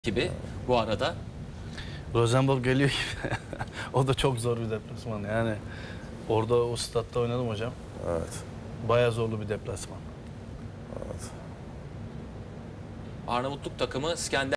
gibi bu arada. Rosenborg geliyor gibi. O da çok zor bir deplasman. Yani orada o statta oynadım hocam. Evet. Bayağı zorlu bir deplasman. Evet. Arnavutluk takımı İskender